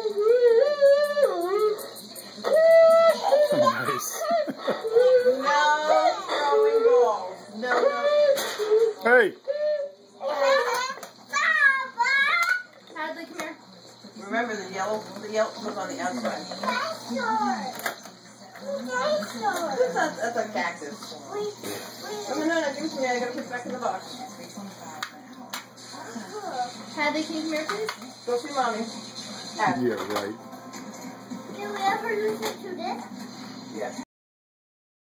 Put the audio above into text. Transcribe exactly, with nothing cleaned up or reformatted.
Nice. No throwing balls. No, no. Hey. Hadley, come here. Remember the yellow, the yellow was on the outside. That's a, that's a cactus. Oh, no, no, no, give it to me. I gotta put it back in the box. Hadley, can you come here, please? Go see mommy. Hadley. Yeah, right. Can we ever listen to this? Yeah.